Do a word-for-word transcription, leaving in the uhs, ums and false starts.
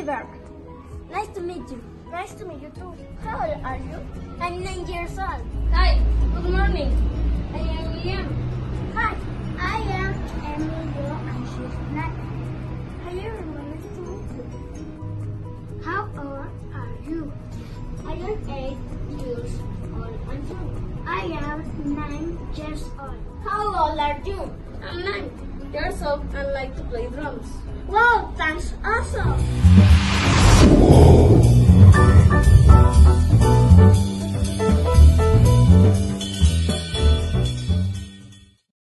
Oliver. Nice to meet you. Nice to meet you too. How old are you? I'm nine years old. Hi, good morning. I am William. Hi, I am Emilio and she's nine. Hello, nice to meet you. How old are you? I am eight years old and you? I am nine years old. How old are you? I'm nine years old and like to play drums. Wow, that's awesome!